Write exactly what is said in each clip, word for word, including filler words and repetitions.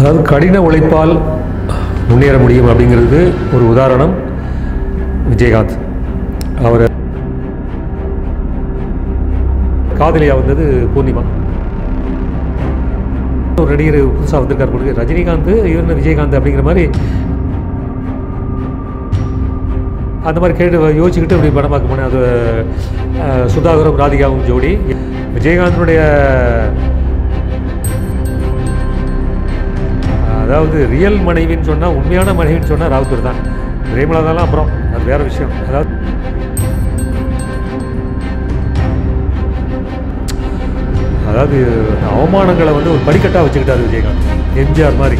அதாவது கடின உழைப்பால் முன்னேற முடியும் அப்படிங்கிறது ஒரு உதாரணம் விஜயகாந்த். அவர் காதலியாக வந்தது பூர்ணிமா. ஒரு நடிகர் புதுசாக வந்திருக்கார் கொடுக்கு ரஜினிகாந்த் இவர் விஜயகாந்த் அப்படிங்கிற மாதிரி அந்த மாதிரி கேட்டு யோசிச்சுக்கிட்டு அப்படி படம் பார்க்க போனேன். அது சுதாகரும் ராதிகாவும் ஜோடி. விஜயகாந்தனுடைய அதாவது ரியல் மனைவின்னு சொன்னால், உண்மையான மனைவின்னு சொன்னால் ராவுத்தர் தான். பிரேமலதாலாம் அப்புறம் அது வேறு விஷயம். அதாவது அதாவது அவமானங்களை வந்து ஒரு படிக்கட்டாக வச்சுக்கிட்டார் விஜயகாந்த், எம்ஜிஆர் மாதிரி.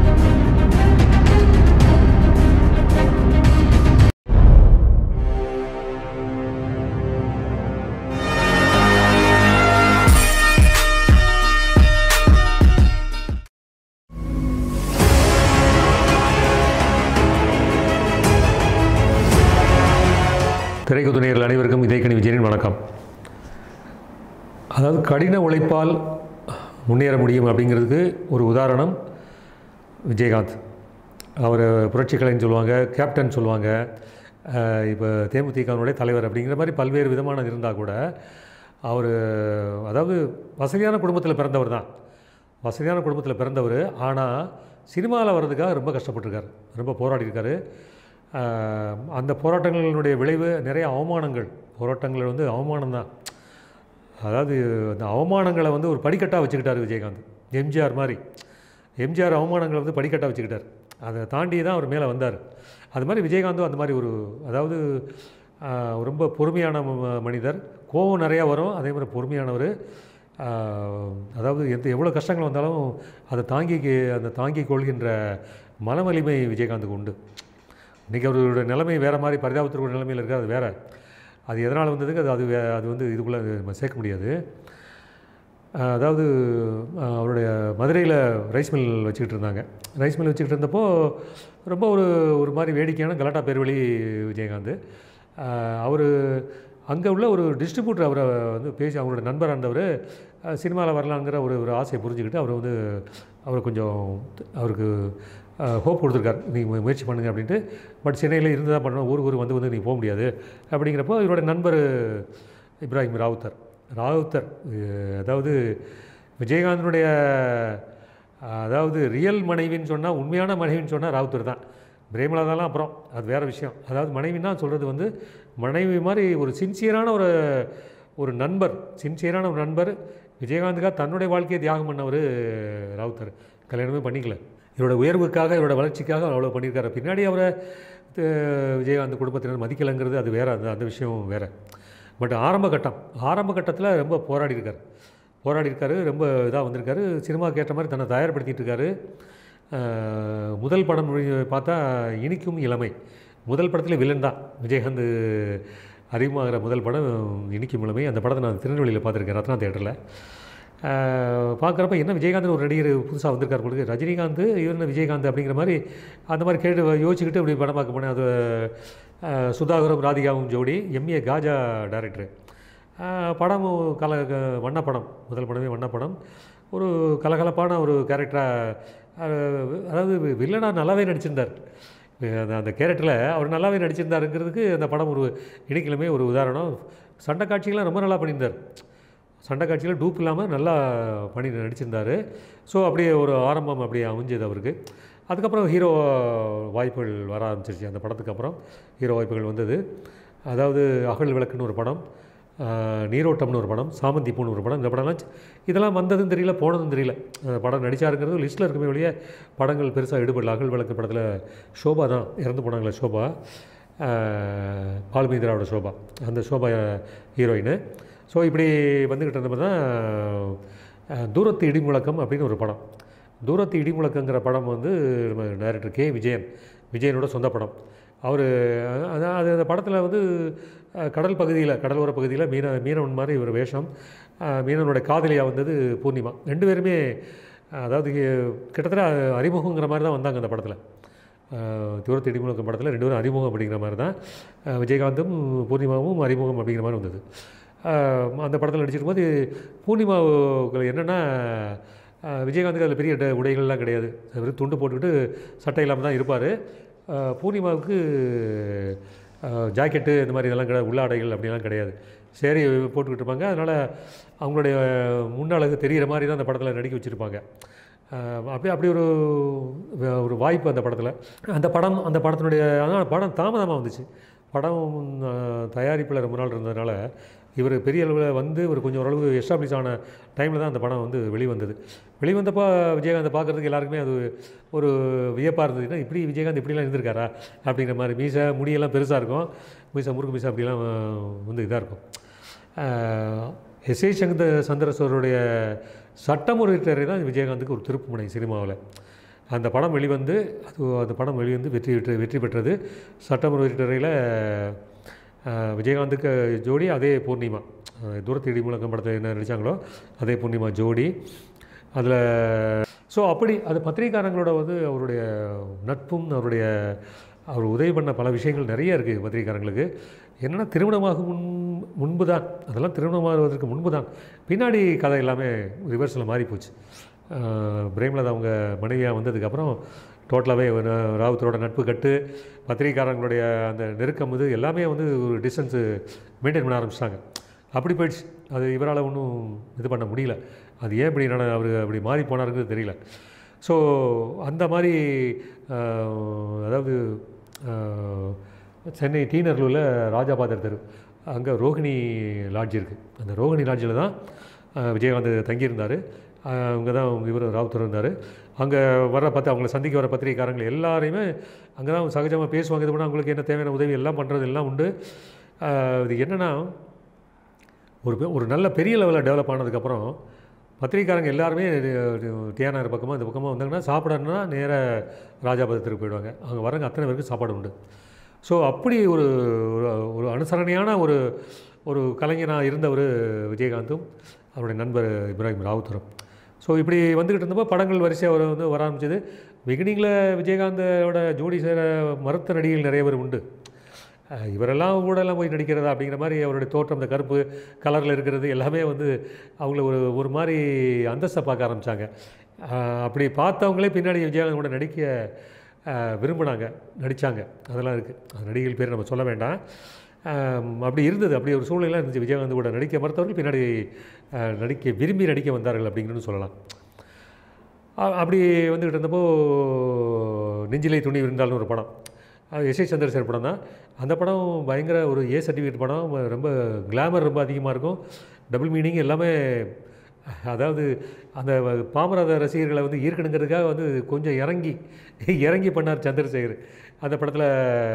திரைக்குத்து நேயர்கள் அனைவருக்கும் இதயக்கனி விஜயனின் வணக்கம். அதாவது கடின உழைப்பால் முன்னேற முடியும் அப்படிங்கிறதுக்கு ஒரு உதாரணம் விஜயகாந்த். அவர் புரட்சிக்கலைன்னு சொல்லுவாங்க, கேப்டன் சொல்லுவாங்க, இப்போ தேமுதிகனுடைய தலைவர் அப்படிங்கிற மாதிரி பல்வேறு விதமான இருந்தால் கூட அவர் அதாவது வசதியான குடும்பத்தில் பிறந்தவர் தான். வசதியான குடும்பத்தில் பிறந்தவர். ஆனால் சினிமாவில் வர்றதுக்காக ரொம்ப கஷ்டப்பட்டுருக்கார், ரொம்ப போராடியிருக்காரு. அந்த போராட்டங்களினுடைய விளைவு நிறைய அவமானங்கள். போராட்டங்கள் வந்து அவமானம் தான். அதாவது அந்த அவமானங்களை வந்து ஒரு படிக்கட்டாக வச்சுக்கிட்டார் விஜயகாந்த், எம்ஜிஆர் மாதிரி. எம்ஜிஆர் அவமானங்களை வந்து படிக்கட்டாக வச்சுக்கிட்டார். அதை தாண்டி தான் அவர் மேலே வந்தார். அது மாதிரி விஜயகாந்தும் அந்த மாதிரி ஒரு அதாவது ரொம்ப பொறுமையான மனிதர். கோபம் நிறையா வரும், அதே மாதிரி பொறுமையானவர். அதாவது எந்த எவ்வளோ கஷ்டங்கள் வந்தாலும் அதை தாங்கி அந்த தாங்கி கொள்கின்ற மனவலிமை விஜயகாந்துக்கு உண்டு. இன்றைக்கி அவரோட நிலைமை வேறு மாதிரி, பரிதாபத்திற்குரிய நிலைமையில் இருக்காது, அது வேறு. அது எதனால் வந்ததுக்கு அது அது அது வந்து இதுக்குள்ளே சேர்க்க முடியாது. அதாவது அவருடைய மதுரையில் ரைஸ் மில் வச்சுக்கிட்டு இருந்தாங்க. ரைஸ் மில் வச்சுக்கிட்டு இருந்தப்போ ரொம்ப ஒரு ஒரு மாதிரி வேடிக்கையான கலாட்டா பேர்வழி விஜயகாந்த். அவர் அங்கே உள்ள ஒரு டிஸ்ட்ரிபியூட்டர் அவரை வந்து பேசி, அவரோட நண்பர் இருந்தவர் சினிமாவில் வரலாங்கிற ஒரு ஒரு ஆசையை புரிஞ்சுக்கிட்டு அவர் வந்து அவரை கொஞ்சம் அவருக்கு ஹோப் கொடுத்துருக்கார், நீங்கள் முயற்சி பண்ணுங்கள் அப்படின்ட்டு. பட் சென்னையில் இருந்து தான் பண்ணணும், ஊருக்கு ஊருக்கு வந்து வந்து நீங்கள் போக முடியாது அப்படிங்கிறப்போ இவரோட நண்பர் இப்ராஹிம் ராவுத்தர் ராவுத்தர் அதாவது விஜயகாந்தனுடைய அதாவது ரியல் மனைவின்னு சொன்னால், உண்மையான மனைவின்னு சொன்னால் ராவுத்தர் தான். பிரேமலதாலாம் அப்புறம் அது வேறு விஷயம். அதாவது மனைவின்னா சொல்கிறது வந்து மனைவி மாதிரி ஒரு சின்சியரான ஒரு ஒரு நண்பர், சின்சியரான ஒரு நண்பர். விஜயகாந்துக்காக தன்னுடைய வாழ்க்கையை தியாகம் பண்ணவர் ராவுத்தர். கல்யாணமே பண்ணிக்கல. இவரோட உயர்வுக்காக, இவரோட வளர்ச்சிக்காக அவ்வளோ பண்ணியிருக்காரு. பின்னாடி அவரை விஜயகாந்த் குடும்பத்தினர் மதிக்கலைங்கிறது அது வேறு, அந்த அந்த விஷயம் வேறு. பட் ஆரம்ப கட்டம் ஆரம்ப கட்டத்தில் ரொம்ப போராடி இருக்கார் போராடி இருக்காரு ரொம்ப இதாக வந்திருக்காரு. சினிமாவுக்கு ஏற்ற மாதிரி தன்னை தயார்படுத்திகிட்டு இருக்காரு. முதல் படம் பார்த்தா இனிக்கும் இளமை. முதல் படத்தில் வில்லன் தான் விஜயகாந்த் அறிமுகமாகிற முதல் படம் இனிக்கும் இளமை. அந்த படத்தை நான் திருநெல்வேலியில் பார்த்துருக்கேன், ரத்னா தேட்டரில். பார்க்குறப்ப என்ன விஜயகாந்த் ஒரு நடிகர் புதுசாக வந்திருக்கார் கொடுக்கு ரஜினிகாந்த் இவர் விஜயகாந்த் அப்படிங்கிற மாதிரி அந்த மாதிரி கேட்டு யோசிச்சுக்கிட்டு அப்படி படம் பார்க்க போனேன். அது சுதாகரும் ராதிகாவும் ஜோடி. M A Kaja director. படம் கல வண்ணப்படம், முதல் படமே வண்ணப்படம். ஒரு கலகலப்பான ஒரு கேரக்டராக, அதாவது வில்லனாக நல்லாவே நடிச்சிருந்தார். அந்த அந்த கேரக்டரில் அவர் நல்லாவே நடிச்சிருந்தாருங்கிறதுக்கு அந்த படம் ஒரு இணைக்கிழமை ஒரு உதாரணம். சண்டை காட்சிகள்லாம் ரொம்ப நல்லா பண்ணியிருந்தார். சண்டை காட்சியில் டூப் இல்லாமல் நல்லா பண்ணி நடிச்சிருந்தார். ஸோ அப்படியே ஒரு ஆரம்பம் அப்படியே அமைஞ்சது அவருக்கு. அதுக்கப்புறம் ஹீரோ வாய்ப்புகள் வர ஆரம்பிச்சிருச்சு. அந்த படத்துக்கு அப்புறம் ஹீரோ வாய்ப்புகள் வந்தது. அதாவது அகல் விளக்குன்னு ஒரு படம், நீரோட்டம்னு ஒரு படம், சாமந்தி பூன்னு ஒரு படம். இந்த படம்லாம் இதெல்லாம் வந்ததும் தெரியல, போனதும் தெரியல. அந்த படம் நடிச்சாருங்கிறது லிஸ்ட்டில் இருக்குமே ஒழிய படங்கள் பெருசாக ஈடுபடல. அகல் விளக்கு படத்தில் ஷோபா தான் இறந்து போனாங்களே, ஷோபா, பால்மீந்திராவோட ஷோபா, அந்த ஷோபா ஹீரோயின். ஸோ இப்படி வந்துக்கிட்டு இருந்தப்போ தான் தூரத்து இடிமுழக்கம் அப்படின்னு ஒரு படம். தூரத்து இடிமுழக்கங்கிற படம் வந்து நம்ம டைரக்டர் கே விஜயன், விஜயனோட சொந்த படம். அவர் அதான் அது அந்த படத்தில் வந்து கடல் பகுதியில், கடலோர பகுதியில் மீன மீனவன் மாதிரி ஒரு வேஷம். மீனவனுடைய காதலியாக வந்தது பூர்ணிமா. ரெண்டு பேருமே அதாவது கிட்டத்தட்ட அறிமுகங்கிற மாதிரி தான் வந்தாங்க அந்த படத்தில். தூரத்து இடிமுழக்கம் படத்தில் ரெண்டு பேரும் அறிமுகம் அப்படிங்கிற மாதிரி தான். விஜயகாந்தும் பூர்ணிமாவும் அறிமுகம் அப்படிங்கிற மாதிரி வந்தது. அந்த படத்தில் நடிச்சிருக்கும்போது பூர்ணிமாவுக்கு என்னென்னா விஜயகாந்துக்கு அதில் பெரிய ட உடைகள்லாம் கிடையாது. வெறும் துண்டு போட்டுக்கிட்டு சட்டை இல்லாமல் தான் இருப்பார். பூர்ணிமாவுக்கு ஜாக்கெட்டு இந்த மாதிரி இதெல்லாம் கிடையாது, உள்ளாடைகள் அப்படிலாம் கிடையாது. சேரீ போட்டுக்கிட்டு இருப்பாங்க. அதனால் அவங்களுடைய முன்னழகு தெரிகிற மாதிரி தான் அந்த படத்தில் நடிக்க வச்சுருப்பாங்க. அப்படி அப்படி ஒரு ஒரு வாய்ப்பு அந்த படத்தில். அந்த படம் அந்த படத்தினுடைய ஆனால் படம் தாமதமாக வந்துச்சு. படம் தயாரிப்பில் ரொம்ப நாள் இருந்ததுனால இவர் பெரிய அளவில் வந்து ஒரு கொஞ்சம் ஓரளவு எஸ்டாப்ளிஷ் ஆன டைமில் தான் அந்த படம் வந்து வெளிவந்தது. வெளிவந்தப்போ விஜயகாந்தை பார்க்குறதுக்கு எல்லாருக்குமே அது ஒரு வியப்பாக இருந்ததுன்னா, இப்படி விஜயகாந்த் இப்படிலாம் இருந்திருக்காரா அப்படிங்கிற மாதிரி. மீசை முடியெல்லாம் பெருசாக இருக்கும், மீசை முறுக்கு மீசை அப்படிலாம் வந்து இதாக இருக்கும். எஸ் ஏ சந்த சந்திரசூருடைய சட்டம் ஒரு திரை தான் விஜயகாந்துக்கு ஒரு திருப்புமுனை சினிமாவில். அந்த படம் வெளிவந்து அது அந்த படம் வெளிவந்து வெற்றி பெற்று வெற்றி பெற்றது. சட்டம் ஒரு திரையில் விஜயகாந்துக்கு ஜோடி அதே பூர்ணிமா, தூரத்து முழக்கம் படத்தில் என்ன நடித்தாங்களோ அதே பூர்ணிமா ஜோடி அதில். ஸோ அப்படி அது பத்திரிகாரங்களோட வந்து அவருடைய நட்பும் அவருடைய அவர் உதவி பண்ண பல விஷயங்கள் நிறைய இருக்குது பத்திரிகாரங்களுக்கு. என்னென்னா திருமணமாகும் முன் முன்பு தான் அதெல்லாம் திருமணமாகுவதற்கு முன்பு தான். பின்னாடி கதை எல்லாமே ரிவர்ஸில் மாறி போச்சு. பிரேமலதா அவங்க மனைவியாக வந்ததுக்கப்புறம் டோட்டலாகவே ராவுத்தரோட நட்பு கட்டு, பத்திரிகாரங்களுடைய அந்த நெருக்கம் இது எல்லாமே வந்து ஒரு டிஸ்டன்ஸு மெயின்டைன் பண்ண ஆரம்பிச்சிட்டாங்க. அப்படி போயிடுச்சு. அது இவரால் ஒன்றும் இது பண்ண முடியல. அது ஏன் இப்படி நட அவர் அப்படி மாறி போனாருங்கிறது தெரியல. ஸோ அந்த மாதிரி அதாவது சென்னை டி நகரில் ராஜாபாதர் தெரு அங்கே ரோஹிணி லாட்ஜ் இருக்குது. அந்த ரோஹிணி லாட்ஜில் தான் விஜயகாந்த் தங்கியிருந்தார். அங்கே தான் இவர் ராவுத்தர் இருந்தார். அங்கே வர பார்த்து அவங்கள சந்திக்க வர பத்திரிகைக்காரங்கள் எல்லாரையுமே அங்கே தான் சகஜமாக பேசுவாங்க. இது பண்ணால் அவங்களுக்கு என்ன தேவையான உதவி எல்லாம் பண்ணுறது எல்லாம் உண்டு. இது என்னென்னா ஒரு ஒரு நல்ல பெரிய லெவலில் டெவலப் ஆனதுக்கப்புறம் பத்திரிகைக்காரங்க எல்லாருமே டிஆர்ஆர் பக்கமாக இந்த பக்கமாக வந்தாங்கன்னா சாப்பிடணுன்னா நேராக ராஜாபாதத்துக்கு போயிடுவாங்க. அங்கே வரங்க அத்தனை பேருக்கு சாப்பாடு உண்டு. ஸோ அப்படி ஒரு ஒரு அனுசரணையான ஒரு ஒரு கலைஞனாக இருந்தவர் விஜயகாந்தும் அவருடைய நண்பர் இப்ராஹிம் ராவுத்தரும். ஸோ இப்படி வந்துக்கிட்டு இருந்தப்போ படங்கள் வரிசையாக அவர் வந்து வர ஆரம்பிச்சது. பிகினிங்கில் விஜயகாந்தோட ஜோடி சேர மறுத்த நடிகைகள் நிறைய பேர் உண்டு. இவரெல்லாம் கூடலாம் போய் நடிக்கிறதா அப்படிங்கிற மாதிரி அவருடைய தோற்றம், அந்த கருப்பு கலரில் இருக்கிறது எல்லாமே வந்து அவங்கள ஒரு ஒரு மாதிரி அந்தஸ்தை பார்க்க ஆரம்பித்தாங்க. அப்படி பார்த்தவங்களே பின்னாடி விஜயகாந்த் கூட நடிக்க விரும்பினாங்க, நடித்தாங்க. அதெல்லாம் இருக்குது. அந்த நடிகைகள் பேர் நம்ம சொல்ல வேண்டாம். அப்படி இருந்தது. அப்படி ஒரு சூழ்நிலை இருந்துச்சு. விஜயகாந்த் கூட நடிக்க மறுத்தவர்கள் பின்னாடி நடிக்க விரும்பி நடிக்க வந்தார்கள் அப்படிங்கிறது சொல்லலாம். அப்படி வந்துக்கிட்டு இருந்தப்போ நெஞ்சிலை துணி இருந்தாலும் ஒரு படம், எஸ் ஏ சந்திரசேகர் படம் தான். அந்த படம் பயங்கர ஒரு ஏ சர்டிஃபிகேட் படம். ரொம்ப கிளாமர் ரொம்ப அதிகமாக இருக்கும், டபுள் மீனிங் எல்லாமே. அதாவது அந்த பாமர ரசிகர்களை வந்து ஈர்க்கணுங்கிறதுக்காக வந்து கொஞ்சம் இறங்கி இறங்கி பண்ணார் சந்திரசேகர். அந்த படத்தில்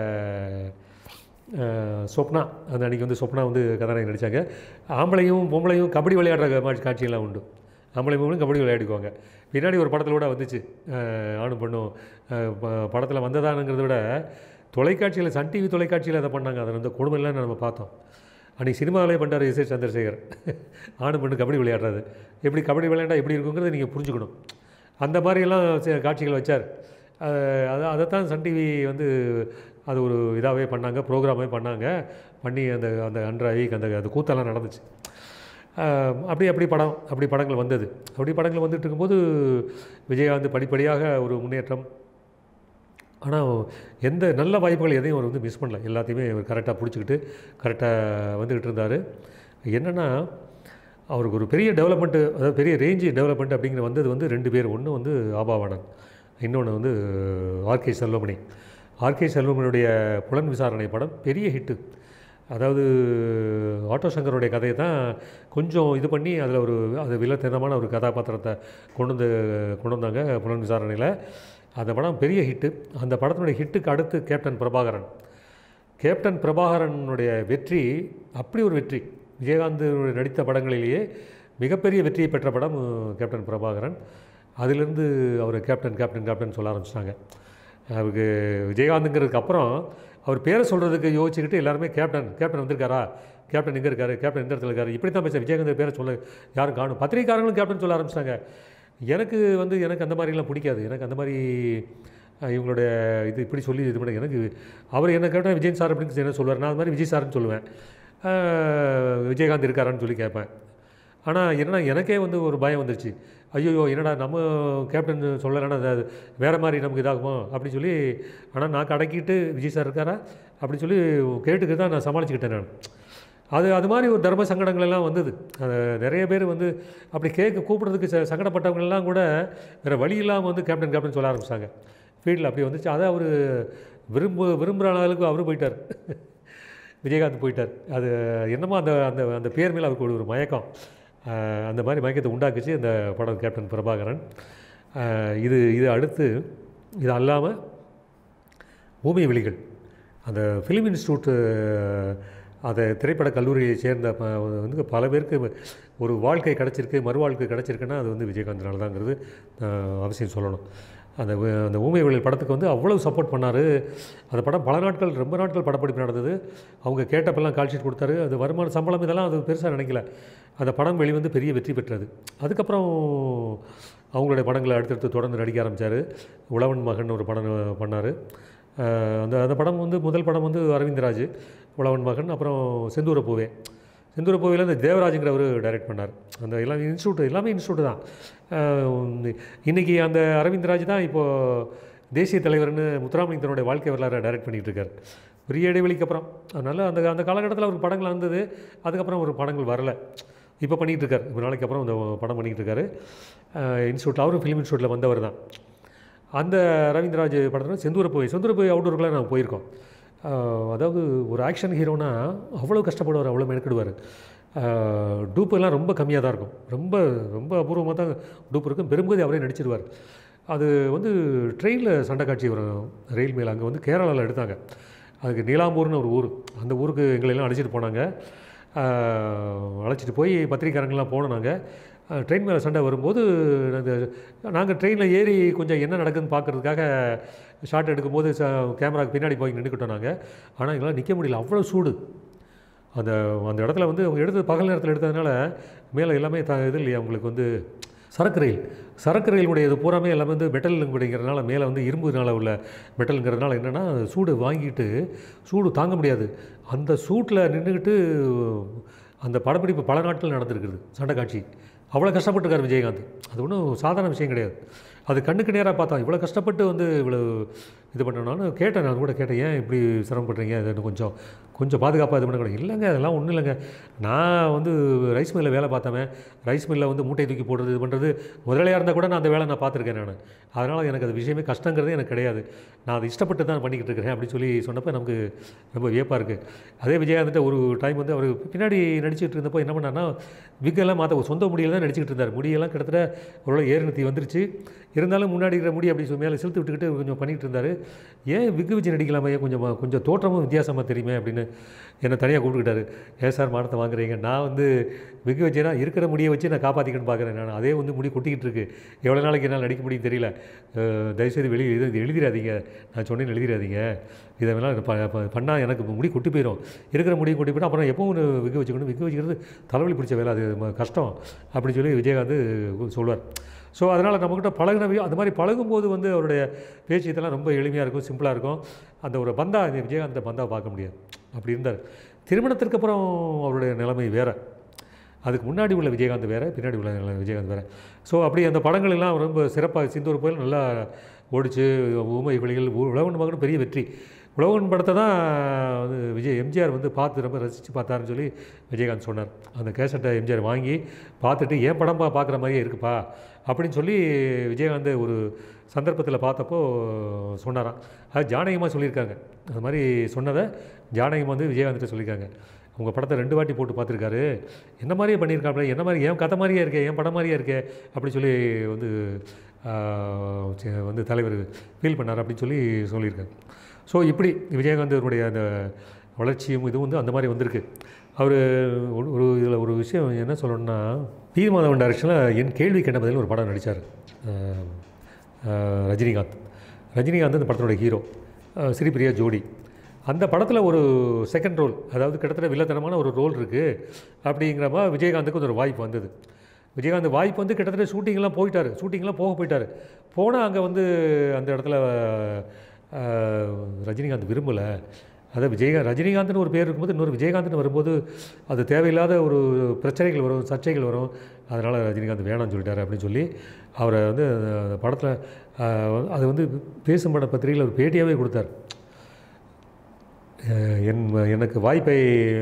சொப்னா, அந்த அன்றைக்கி வந்து சொப்னா வந்து கதாநாயகி நடித்தாங்க. ஆம்பளையும் பொம்பளையும் கபடி விளையாடுற மாதிரி காட்சியெல்லாம் உண்டு. ஆம்பளை பொம்பளையும் கபடி விளையாடிக்குவாங்க. பின்னாடி ஒரு படத்தில் கூட வந்துச்சு, ஆணும் பெண்ணும். படத்தில் வந்ததானுங்கிறத விட தொலைக்காட்சியில், சன் டிவி தொலைக்காட்சியில் அதை பண்ணாங்க. அதை வந்து கொடுமையெல்லாம் நம்ம பார்த்தோம். அன்றைக்கி சினிமாவிலே பண்ணுறார் எஸ் ஏ சந்திரசேகர். ஆணும் பெண்ணு கபடி விளையாடுறது, எப்படி கபடி விளையாண்டா எப்படி இருக்குங்கிறத நீங்கள் புரிஞ்சுக்கணும். அந்த மாதிரியெல்லாம் காட்சிகள் வச்சார். அதை அதைத்தான் சன் டிவி வந்து அது ஒரு இதாகவே பண்ணாங்க, ப்ரோக்ராமே பண்ணாங்க. பண்ணி அந்த அந்த அன்றை வீக் அந்த அது கூத்தெல்லாம் நடந்துச்சு. அப்படி அப்படி படம் அப்படி படங்கள் வந்தது. அப்படி படங்கள் வந்துட்டு இருக்கும்போது விஜயகாந்த் படிப்படியாக ஒரு முன்னேற்றம். ஆனால் எந்த நல்ல வாய்ப்புகள் எதையும் அவர் வந்து மிஸ் பண்ணல. எல்லாத்தையுமே அவர் கரெக்டாக பிடிச்சிக்கிட்டு கரெக்டாக வந்துக்கிட்டு இருந்தார். என்னென்னா அவருக்கு ஒரு பெரிய டெவலப்மெண்ட்டு, அதாவது பெரிய ரேஞ்சு டெவலப்மெண்ட் அப்படிங்கிற வந்தது வந்து ரெண்டு பேர். ஒன்று வந்து ஆபாவாணன், இன்னொன்று வந்து ஆர்கே செல்வமணி. ஆர்கே செல்வமணியுடைய புலன் விசாரணை படம் பெரிய ஹிட்டு. அதாவது ஆட்டோ சங்கருடைய கதையை தான் கொஞ்சம் இது பண்ணி அதில் ஒரு அது வில்லத்தனமான ஒரு கதாபாத்திரத்தை கொண்டு வந்து கொண்டு வந்தாங்க புலன் விசாரணையில். அந்த படம் பெரிய ஹிட்டு. அந்த படத்தினுடைய ஹிட்டுக்கு அடுத்து கேப்டன் பிரபாகரன். கேப்டன் பிரபாகரனுடைய வெற்றி அப்படி ஒரு வெற்றி. விஜயகாந்த் நடித்த படங்களிலேயே மிகப்பெரிய வெற்றியை பெற்ற படம் கேப்டன் பிரபாகரன். அதிலிருந்து அவர் கேப்டன் கேப்டன் கேப்டன் சொல்ல ஆரம்பிச்சிட்டாங்க. அவருக்கு விஜயகாந்துங்கிறதுக்கு அப்புறம் அவர் பேரை சொல்கிறதுக்கு யோசிச்சுக்கிட்டு எல்லாருமே கேப்டன் கேப்டன் வந்திருக்காரா, கேப்டன் எங்கே இருக்கார், கேப்டன் எந்த இடத்துல இருக்கார், இப்படி தான் பேச. விஜயகாந்த் பேரை சொல்ல யாரும் காணும். பத்திரிகைக்காரங்களும் கேப்டன் சொல்ல ஆரம்பிச்சிட்டாங்க. எனக்கு வந்து எனக்கு அந்த மாதிரிலாம் பிடிக்காது. எனக்கு அந்த மாதிரி இவங்களுடைய இது இப்படி சொல்லி இது பண்ண எனக்கு அவர் என்ன கேட்டால் விஜய் சார் அப்படின்னு என்ன சொல்லுவார், நான் அது மாதிரி விஜய் சார்னு சொல்லுவேன். விஜயகாந்த் இருக்காரான்னு சொல்லி கேட்பேன். ஆனால் என்னென்னா எனக்கே வந்து ஒரு பயம் வந்துருச்சு. ஐயோ என்னடா நம்ம கேப்டன் சொல்லலைன்னா அது வேறு மாதிரி நமக்கு இதாகுமோ அப்படின்னு சொல்லி, ஆனால் நான் அடக்கிட்டு விஜய் சார் இருக்காரா அப்படின்னு சொல்லி கேட்டுக்கு தான் நான் சமாளிச்சுக்கிட்டேன் நான். அது அது மாதிரி ஒரு தர்ம சங்கடங்கள் எல்லாம் வந்தது. அது நிறைய பேர் வந்து அப்படி கேட்க கூப்பிட்றதுக்கு ச சங்கடப்பட்டவங்கெல்லாம் கூட வேறு வழி இல்லாமல் வந்து கேப்டன் கேப்டன் சொல்ல ஆரம்பிச்சாங்க. ஃபீல்டில் அப்படி வந்துச்சு. அதை அவர் விரும்ப விரும்புகிற அளவுக்கு அவர் போயிட்டார். விஜயகாந்த் போயிட்டார். அது என்னமோ அந்த அந்த அந்த பேர் மேலே அவருக்கு ஒரு மயக்கம், அந்த மாதிரி மயக்கத்தை உண்டாக்குச்சு அந்த படம் கேப்டன் பிரபாகரன். இது இது அடுத்து இது அல்லாமல் பூமி விழிகள், அந்த ஃபிலிம் இன்ஸ்டியூட்டு, அதை திரைப்பட கல்லூரியை சேர்ந்த வந்து பல பேருக்கு ஒரு வாழ்க்கை கிடச்சிருக்கு, மறுவாழ்க்கை கிடச்சிருக்குன்னா அது வந்து விஜயகாந்த்னால தாங்கிறது அவசியம் சொல்லணும். அந்த அந்த ஊமை விழிகள் படத்துக்கு வந்து அவ்வளோ சப்போர்ட் பண்ணார். அந்த படம் பல நாட்கள், ரொம்ப நாட்கள் படப்பிடிப்பு நடந்தது. அவங்க கேட்டப்பெல்லாம் கால் ஷீட் கொடுத்தாரு. அது வருமான சம்பளம் இதெல்லாம் அது பெருசாக நினைக்கல. அந்த படம் வெளிவந்து பெரிய வெற்றி பெற்றது. அதுக்கப்புறம் அவங்களுடைய படங்களை அடுத்தடுத்து தொடர்ந்து நடிக்க ஆரம்பித்தார். உழவன் மகன் ஒரு படம் பண்ணார். அந்த அந்த படம் வந்து முதல் படம் வந்து அரவிந்தராஜ், உழவன் மகன். அப்புறம் செந்தூர பூவே, செந்தூர பூவையில் இந்த தேவராஜுங்கிறவர் டைரக்ட் பண்ணார். அந்த எல்லாம் இன்ஸ்டியூட்டு, எல்லாமே இன்ஸ்டியூட்டு தான். இன்றைக்கி அந்த அரவிந்தராஜ் தான் இப்போது தேசிய தலைவர்னு முத்துராமலிங்கத்தனுடைய வாழ்க்கை வரலாறு டைரக்ட் பண்ணிகிட்டு இருக்கார் பெரிய இடைவெளிக்கு அப்புறம். அதனால் அந்த அந்த காலகட்டத்தில் ஒரு படங்கள் வந்தது, அதுக்கப்புறம் ஒரு படங்கள் வரலை. இப்போ பண்ணிகிட்டு இருக்கார். ஒரு நாளைக்கு அப்புறம் இந்த படம் பண்ணிகிட்டு இருக்காரு இன்ஸ்டியூட்டில். அவரும் ஃபிலிம் இன்ஸ்டியூட்டில் வந்தவர் தான். அந்த ரவீந்திரராஜ் படத்தில் செந்தூர பூவை, செந்தூர பூவை அவுட்டோருக்குலாம் நாங்கள் போயிருக்கோம். அதாவது ஒரு ஆக்ஷன் ஹீரோனா அவ்வளோ கஷ்டப்படுவார், அவ்வளோ மெனக்கிடுவார். டூப்பெல்லாம் ரொம்ப கம்மியாக தான் இருக்கும், ரொம்ப ரொம்ப அபூர்வமாக தான் டூப் இருக்கும். பெரும்பகுதி அவரே நடிச்சிடுவார். அது வந்து ட்ரெயினில் சண்டை காட்சி வரும் ரயில் மேலே. அங்கே வந்து கேரளாவில் எடுத்தாங்க. அதுக்கு நீலாம்பூர்னு ஒரு ஊர், அந்த ஊருக்கு எங்களெல்லாம் அழைச்சிட்டு போனாங்க. அழைச்சிட்டு போய் பத்திரிக்காரங்கள்லாம் போனோம். நாங்கள் ட்ரெயின் மேலே சண்டை வரும்போது அந்த நாங்கள் ட்ரெயினில் ஏறி கொஞ்சம் என்ன நடக்குதுன்னு பார்க்குறதுக்காக ஷாட் எடுக்கும்போது ச கேமராவுக்கு பின்னாடி போய் நின்றுக்கிட்டோம் நாங்கள். ஆனால் எங்களால் நிற்க முடியல, அவ்வளோ சூடு. அந்த அந்த இடத்துல வந்து அவங்க எடுத்தது பகல் நேரத்தில் எடுத்ததுனால மேலே எல்லாமே த இது இல்லையா அவங்களுக்கு வந்து சரக்கு ரயில், சரக்கு ரயிலுடைய இது பூராமே எல்லாமே வந்து மெட்டலுங்கிறதுனால மேலே வந்து இரும்புனால உள்ள மெட்டலுங்கிறதுனால என்னென்னா சூடு வாங்கிட்டு சூடு தாங்க முடியாது. அந்த சூட்டில் நின்றுக்கிட்டு அந்த படப்பிடிப்பு பல நாட்கள் நடந்திருக்குது சண்டை காட்சி. அவ்வளோ கஷ்டப்பட்டுருக்கார் விஜயகாந்த். அது ஒன்றும் சாதாரண விஷயம் கிடையாது. அது கண்ணுக்கு நேராக பார்த்தா இவ்வளோ கஷ்டப்பட்டு வந்து இவ்வளோ இது பண்ணணும்னு கேட்டேன். நான் கூட கேட்டேன், ஏன் இப்படி சிரமப்படுறீங்க, அது கொஞ்சம் கொஞ்சம் பாதுகாப்பாக இது பண்ணக்கூடாது. இல்லைங்க அதெல்லாம் ஒன்றும் இல்லைங்க, நான் வந்து ரைஸ் மில்லில் வேலை பார்த்தவன். ரைஸ் மில்லில் வந்து மூட்டை தூக்கி போடுறது இது பண்ணுறது முதலாளியாக இருந்தால் கூட நான் அந்த வேலை நான் பார்த்துருக்கேன் நான். அதனால் எனக்கு அது விஷயமே கஷ்டங்கிறதே எனக்கு கிடையாது. நான் அதை இஷ்டப்பட்டு தான் பண்ணிக்கிட்டு இருக்கிறேன் அப்படின்னு சொல்லி சொன்னப்போ நமக்கு ரொம்ப வியப்பாக இருக்குது. அதே விஜயகாந்த் ஒரு டைம் வந்து அவர் பின்னாடி நடிச்சுட்டு இருந்தப்போ என்ன பண்ணார்னா விக்கெல்லாம் மாற்ற சொந்த முடியில் தான் நடிச்சுக்கிட்டு இருந்தார். முடியெல்லாம் கிட்டத்தட்ட ஒரு ஏறுநத்தி வந்துருச்சு. இருந்தாலும் முன்னாடி இருக்கிற முடி அப்படி சொல்லி மேலே செலுத்து விட்டுக்கிட்டு கொஞ்சம் பண்ணிகிட்டு இருந்தார். ஏன் விக்கு வச்சு நடிக்கலாமா, ஏன் கொஞ்சம் கொஞ்சம் தோற்றமும் வித்தியாசமாக தெரியுமே அப்படின்னு என்னை தனியாக கூப்பிட்டுக்கிட்டாரு. ஏன் சார் மானத்தை வாங்குறீங்க, நான் வந்து விக்கு வச்சேன்னா இருக்கிற முடியை வச்சு நான் காப்பாற்றிக்கணும்னு பார்க்குறேன். நான் அதே வந்து முடி கொட்டிக்கிட்டு இருக்கு, எவ்வளோ நாளைக்கு என்னால் நடிக்க முடியும் தெரியல. தயவுசெய்து வெளியே இது எழுதிடாதீங்க, நான் சொன்னேன்னு எழுதிடாதீங்க. இதை வேணால் பண்ணால் எனக்கு முடி கொட்டி போயிடும். இருக்கிற முடியும் கொட்டி போய்டும், அப்புறம் எப்பவும் ஒன்று விக்கு வச்சுக்கணும். விக்கு வச்சுக்கிறது தலைவலி பிடிச்ச வேலை, அது கஷ்டம் அப்படின்னு சொல்லி விஜயகாந்த் சொல்லுவார். ஸோ அதனால் நம்மக்கிட்ட பழகினவே அந்த மாதிரி பழகும்போது வந்து அவருடைய பேச்சு இதெல்லாம் ரொம்ப எளிமையாக இருக்கும், சிம்பிளாக இருக்கும். அந்த ஒரு பந்தா இந்த விஜயகாந்த் பந்தாவை பார்க்க முடியாது, அப்படி இருந்தார். திருமணத்திற்கு அப்புறம் அவருடைய நிலைமை வேறு. அதுக்கு முன்னாடி உள்ள விஜயகாந்த் வேறு, பின்னாடி உள்ள விஜயகாந்த் வேறு. ஸோ அப்படி அந்த படங்கள் எல்லாம் ரொம்ப சிறப்பாக சிந்தூர் போயில் நல்லா ஓடிச்சு. ஊமை விழிகள், உழவன் மகனும் பெரிய வெற்றி. உழவன் படத்தை தான் வந்து விஜய் எம்ஜிஆர் வந்து பார்த்து ரொம்ப ரசித்து பார்த்தாருன்னு சொல்லி விஜயகாந்த் சொன்னார். அந்த கேசட்டை எம்ஜிஆர் வாங்கி பார்த்துட்டு ஏன் படம்பா பார்க்குற மாதிரியே இருக்குப்பா அப்படின்னு சொல்லி விஜயகாந்த் ஒரு சந்தர்ப்பத்தில் பார்த்தப்போ சொன்னாராம். அது ஜானகமாக சொல்லியிருக்காங்க. அந்த மாதிரி சொன்னதை ஜானகம் வந்து விஜயகாந்த்கிட்ட சொல்லியிருக்காங்க. உங்கள் படத்தை ரெண்டு வாட்டி போட்டு பார்த்துருக்காரு, என்ன மாதிரியே பண்ணியிருக்காப்புல, என்ன மாதிரி ஏன் கதை மாதிரியே இருக்கே, ஏன் படம் மாதிரியே இருக்கே அப்படி சொல்லி வந்து வந்து தலைவர் ஃபீல் பண்ணார் அப்படின்னு சொல்லி சொல்லியிருக்காங்க. ஸோ இப்படி விஜயகாந்தனுடைய அந்த வளர்ச்சியும் இதுவும் வந்து அந்த மாதிரி வந்திருக்கு. அவர் ஒரு இதில் ஒரு விஷயம் என்ன சொல்லணும்னா, பி மாதவன் டைரக்ஷனில் என் கேள்வி கேட்ட பதில் ஒரு படம் நடித்தார் ரஜினிகாந்த். ரஜினிகாந்த் அந்த படத்தினுடைய ஹீரோ, ஸ்ரீபிரியா ஜோடி. அந்த படத்தில் ஒரு செகண்ட் ரோல், அதாவது கிட்டத்தட்ட வில்லத்தனமான ஒரு ரோல் இருக்குது அப்படிங்கிறப்ப விஜயகாந்துக்கு ஒரு வாய்ப்பு வந்தது. விஜயகாந்த் வாய்ப்பு வந்து கிட்டத்தட்ட ஷூட்டிங்லாம் போயிட்டார், ஷூட்டிங்லாம் போக போயிட்டார். போனால் அங்கே வந்து அந்த இடத்துல ரஜினிகாந்த் விரும்பலை, அதை விஜய ரஜினிகாந்த்னு ஒரு பேர் இருக்கும்போது இன்னொரு விஜயகாந்த்னு வரும்போது அது தேவையில்லாத ஒரு பிரச்சனைகள் வரும், சர்ச்சைகள் வரும். அதனால் ரஜினிகாந்த் வேணாம்னு சொல்லிட்டார் அப்படின்னு சொல்லி அவரை வந்து அந்த படத்தில் அது வந்து பேசும் பட பத்திரிகையில் ஒரு பேட்டியாகவே கொடுத்தார். என் எனக்கு வாய்ப்பை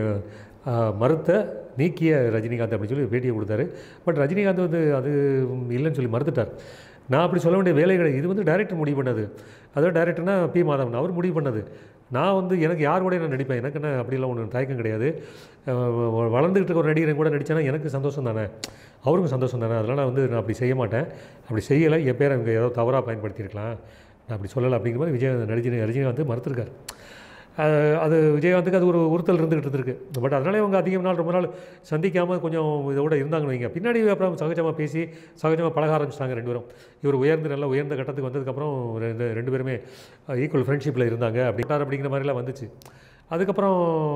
மறுத்த நீக்கிய ரஜினிகாந்த் அப்படின்னு சொல்லி பேட்டியை கொடுத்தாரு. பட் ரஜினிகாந்த் வந்து அது இல்லைன்னு சொல்லி மறுத்துட்டார். நான் அப்படி சொல்ல வேண்டிய வேலை கிடையாது. இது வந்து டைரக்டர் முடிவு பண்ணது. அதாவது டைரக்டர்னா பி மாதவன் அவர் முடிவு பண்ணது. நான் வந்து எனக்கு யார் கூட நான் நடிப்பேன், எனக்கு என்ன அப்படிலாம் ஒன்று தயக்கம் கிடையாது. வளர்ந்துக்கிட்டு இருக்க ஒரு நடிகரை கூட நடித்தேன்னா எனக்கு சந்தோஷம் தானே, அவருக்கும் சந்தோஷம் தானே. அதனால் வந்து நான் அப்படி செய்ய மாட்டேன். அப்படி செய்யலை, என் பேரை அவங்க ஏதோ தவறாக பயன்படுத்தியிருக்கலாம், நான் அப்படி சொல்லலை அப்படிங்கிற மாதிரி விஜய் நடிஜி ரஜினிகாந்த் மறுத்துருக்கார். அது விஜயகாந்துக்கு அது ஒரு உறுத்தல் இருந்துகிட்டு இருந்திருக்கு. பட் அதனாலே அவங்க அதிகம் நாள் ரொம்ப நாள் சந்திக்காமல் கொஞ்சம் இதோட இருந்தாங்கன்னு வைங்க. பின்னாடி அப்புறம் சகஜமாக பேசி சகஜமாக பழக ஆரம்பிச்சிட்டாங்க ரெண்டு பேரும். இவர் உயர்ந்து நல்லா உயர்ந்த கட்டத்துக்கு வந்ததுக்கப்புறம் ரெண்டு ரெண்டு பேருமே ஈக்குவல் ஃப்ரெண்ட்ஷிப்பில் இருந்தாங்க அப்படின்ட்டார் அப்படிங்கிற மாதிரிலாம் வந்துச்சு. அதுக்கப்புறம்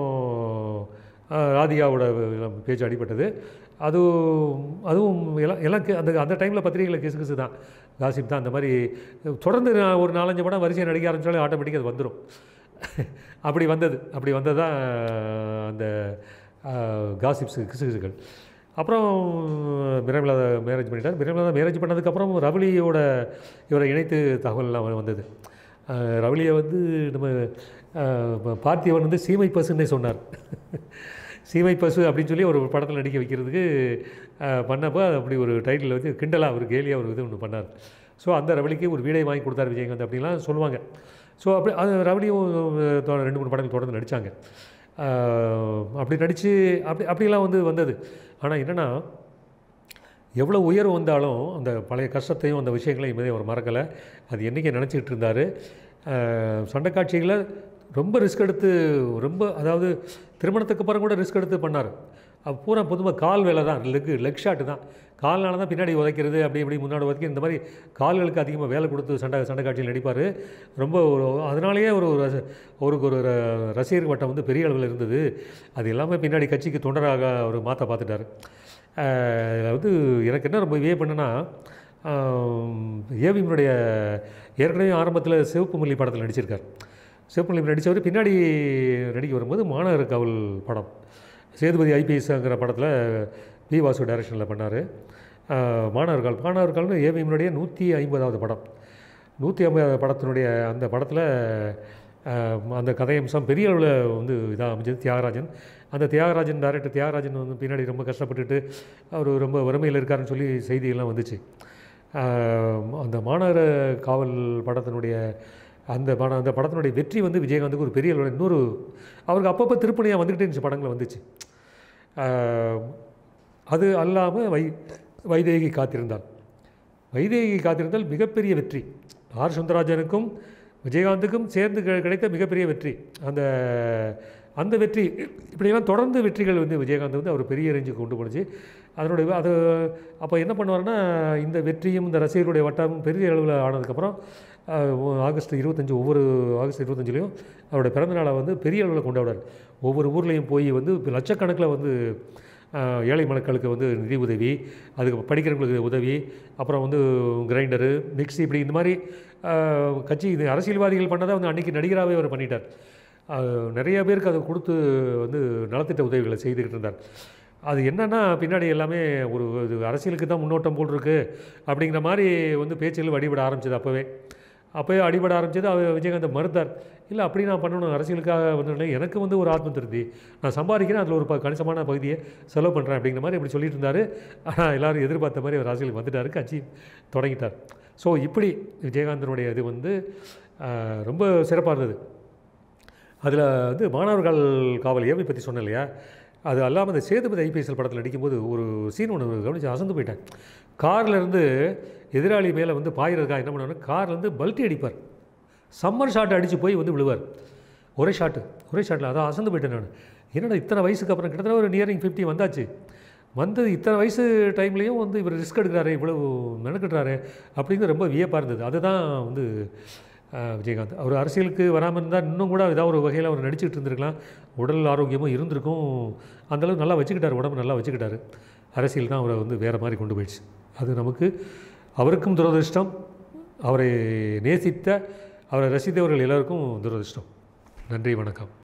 ராதிகாவோட பேச்சு அடிப்பட்டது. அது அதுவும் எல்லாம் எல்லாம் அந்த அந்த டைமில் பத்திரிகையில் கிசு கிசு தான், காசிப் தான். அந்த மாதிரி தொடர்ந்து ஒரு நாலஞ்சு படம் வரிசையை நடிக்க ஆரம்பித்தாலே ஆட்டோமேட்டிக்காக அது வந்துடும். அப்படி வந்தது அப்படி வந்தது தான் அந்த காசிப்ஸு கிசுகிசுகள். அப்புறம் பிரேமலதா மேரேஜ் பண்ணிட்டார். பிரேமலதா மேரேஜ் பண்ணதுக்கப்புறம் ரவளியோட இவரை இணைத்து தகவல்லாம் வந்தது. ரவளியை வந்து நம்ம பார்த்திபன் வந்து சீமை பசுன்னே சொன்னார். சீமை பசு அப்படின்னு சொல்லி ஒரு படத்தில் நடிக்க வைக்கிறதுக்கு பண்ணப்போ அப்படி ஒரு டைட்டில் வந்து கிண்டலாக ஒரு கேலியாக ஒரு இது ஒன்று பண்ணார். ஸோ அந்த ரவளிக்கு ஒரு வீடை வாங்கி கொடுத்தார் விஜயகாந்த் அப்படின்லாம் சொல்லுவாங்க. ஸோ அப்படி அது ரவளியும் ரெண்டு மூணு படங்கள் தொடர்ந்து நடித்தாங்க. அப்படி நடித்து அப்படி அப்படிலாம் வந்து வந்தது. ஆனால் என்னென்னா எவ்வளோ உயர்வு வந்தாலும் அந்த பழைய கஷ்டத்தையும் அந்த விஷயங்களையும் இதை அவர் மறக்கலை. அது என்றைக்கே நினச்சிக்கிட்டு இருந்தார். சண்டை காட்சிகளை ரொம்ப ரிஸ்க் எடுத்து ரொம்ப அதாவது திருமணத்துக்கு அப்புறம் கூட ரிஸ்க் எடுத்து பண்ணார். அது பூரா பொதுவாக கால் வேலை தான், லெக் லெக் ஷாட்டு தான். கால்னால தான் பின்னாடி உதைக்கிறது, அப்படி இப்படி முன்னாடி உதைக்கிறது, இந்த மாதிரி கால்களுக்கு அதிகமாக வேலை கொடுத்து சண்டை சண்டை காட்சியில் நடிப்பார். ரொம்ப ஒரு அதனாலேயே ஒரு ஒரு ஒரு ரசிகர் வட்டம் வந்து பெரிய அளவில் இருந்தது. அது எல்லாமே பின்னாடி கட்சிக்கு தொண்டராக அவர் மாற்ற பார்த்துட்டார். வந்து எனக்கு என்ன ரொம்ப வியே பண்ணுன்னா ஏவிஎம்னுடைய ஏற்கனவே ஆரம்பத்தில் சிவப்பு மல்லி படத்தில் நடிச்சிருக்கார். சிவப்பு மல்லி நடித்தவர் பின்னாடி நடிக்க வரும்போது மாநகர காவல் படம் சேதுபதி ஐபிஎஸ்ங்கிற படத்தில் பி வாசு டைரக்ஷனில் பண்ணார். மாநகர் கால் மாநகர் கால்னு ஏவிஎம்னுடைய நூற்றி ஐம்பதாவது படம். நூற்றி ஐம்பதாவது படத்தினுடைய அந்த படத்தில் அந்த கதையம்சம் பெரிய அளவில் வந்து இதாக அமைஞ்சது. தியாகராஜன் அந்த தியாகராஜன் டைரக்டர் தியாகராஜன் வந்து பின்னாடி ரொம்ப கஷ்டப்பட்டுட்டு அவர் ரொம்ப வறுமையில் இருக்காருன்னு சொல்லி செய்தியெல்லாம் வந்துச்சு. அந்த மாநகர காவல் படத்தினுடைய அந்த படம் அந்த படத்தினுடைய வெற்றி வந்து விஜயகாந்துக்கு ஒரு பெரிய அளவில் இன்னொரு அவருக்கு அப்பப்போ திருப்பணியாக வந்துக்கிட்டே இருந்துச்சு, படங்கள் வந்துச்சு. அது அல்லாமல் வை வைதேகி காத்திருந்தால் வைதேகி காத்திருந்தால் மிகப்பெரிய வெற்றி. ஆர் சுந்தரராஜனுக்கும் விஜயகாந்துக்கும் சேர்ந்து கிடைத்த மிகப்பெரிய வெற்றி. அந்த அந்த வெற்றி இப்படியெல்லாம் தொடர்ந்து வெற்றிகள் வந்து விஜயகாந்த் வந்து அவர் பெரிய ரேஞ்சுக்கு கொண்டு போணுச்சு. அதனுடைய அது அப்போ என்ன பண்ணுவார்னா இந்த வெற்றியும் இந்த ரசிகர்களுடைய வட்டமும் பெரிய அளவில் ஆனதுக்கப்புறம் ஆகஸ்ட் இருபத்தஞ்சி ஒவ்வொரு ஆகஸ்ட் இருபத்தஞ்சிலையும் அவருடைய பிறந்தநாளை வந்து பெரிய அளவில் கொண்டாடுவார். ஒவ்வொரு ஊர்லேயும் போய் வந்து லட்சக்கணக்கில் வந்து ஏழை மக்களுக்கு வந்து நிதி உதவி, அதுக்கு படிக்கிறவங்களுக்கு உதவி, அப்புறம் வந்து கிரைண்டரு மிக்ஸி இப்படி இந்த மாதிரி கட்சி இது அரசியல்வாதிகள் பண்ணதை வந்து அன்றைக்கி நடிகராகவே அவர் பண்ணிட்டார். நிறைய பேருக்கு அதை கொடுத்து வந்து நலத்திட்ட உதவிகளை செய்துக்கிட்டு இருந்தார். அது என்னென்னா பின்னாடி எல்லாமே ஒரு இது அரசியலுக்கு தான் முன்னோட்டம் போல் இருக்குது அப்படிங்கிற மாதிரி வந்து பேச்சுகள் அடிபட ஆரம்பிச்சது. அப்போவே அப்போவே அடிபட ஆரம்பிச்சது. அவர் விஜயகாந்த் மறுத்தார். இல்லை அப்படி நான் பண்ணணும், அரசியலுக்காக வந்து எனக்கு வந்து ஒரு ஆத்ம திருப்தி, நான் சம்பாதிக்கிறேன், அதில் ஒரு ப கணிசமான பகுதியை செலவு பண்ணுறேன் அப்படிங்கிற மாதிரி இப்படி சொல்லிட்டு இருந்தார். ஆனால் எல்லோரும் எதிர்பார்த்த மாதிரி அவர் அரசியலுக்கு வந்துட்டார், கட்சி தொடங்கிட்டார். ஸோ இப்படி விஜயகாந்தனுடைய இது வந்து ரொம்ப சிறப்பாக இருந்தது. அதில் வந்து மாணவர்கள் காவல் ஏவி பற்றி சொன்னேன் இல்லையா, அது அல்லாமல் அந்த சேதுபதி ஐபிஎஸ்எல் படத்தில் நடிக்கும்போது ஒரு சீன் ஒன்று கவனித்து அசந்து போயிட்டேன். கார்லேருந்து எதிராளி மேலே வந்து பாயிறதுக்காக என்ன பண்ணுவார், கார்லேருந்து பல்ட்டி அடிப்பார், சம்மர் ஷாட் அடித்து போய் வந்து விழுவார். ஒரே ஷாட்டு ஒரே ஷாட்டில் அதான் அசந்து போயிட்டேன் நான். என்னடா இத்தனை வயசுக்கு அப்புறம் கிட்டத்தட்ட ஒரு நியரிங் ஃபிஃப்டி வந்தாச்சு, வந்து இத்தனை வயசு டைம்லேயும் வந்து இவர் ரிஸ்க் எடுக்கிறாரு, இவ்வளோ மெனக்கிட்டுறாரு அப்படிங்கிறது ரொம்ப வியப்பாக இருந்தது. அதுதான் வந்து விஜயகாந்த். அவர் அரசியலுக்கு வராமல் இருந்தால் இன்னும் கூட ஏதாவது ஒரு வகையில் அவர் நடிச்சுக்கிட்டு இருந்திருக்கலாம், உடல் ஆரோக்கியமும் இருந்திருக்கும். அந்தளவுக்கு நல்லா வச்சுக்கிட்டார், உடம்பு நல்லா வச்சுக்கிட்டார். அரசியல் தான் அவரை வந்து வேறு மாதிரி கொண்டு போயிடுச்சு. அது நமக்கு அவருக்கும் துரதிருஷ்டம், அவரை நேசித்த அவரை ரசித்தவர்கள் எல்லோருக்கும் துரதிருஷ்டம். நன்றி, வணக்கம்.